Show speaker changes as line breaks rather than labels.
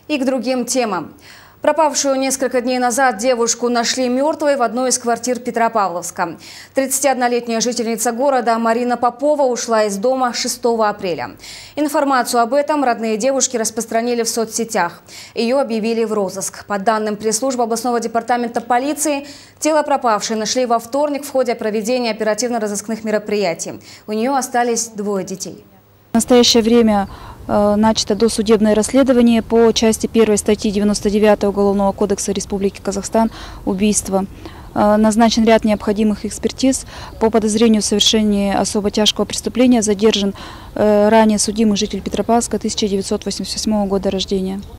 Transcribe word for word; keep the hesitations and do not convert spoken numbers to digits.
И к другим темам. Пропавшую несколько дней назад девушку нашли мертвой в одной из квартир Петропавловска. тридцатиоднолетняя жительница города Марина Попова ушла из дома шестого апреля. Информацию об этом родные девушки распространили в соцсетях. Ее объявили в розыск. По данным пресс-службы областного департамента полиции, тело пропавшей нашли во вторник в ходе проведения оперативно-розыскных мероприятий. У нее остались двое детей.
В настоящее время э, начато досудебное расследование по части первой статьи девяносто девятой Уголовного кодекса Республики Казахстан «Убийство». Э, назначен ряд необходимых экспертиз. По подозрению в совершении особо тяжкого преступления задержан э, ранее судимый житель Петропавловска тысяча девятьсот восемьдесят восьмого года рождения.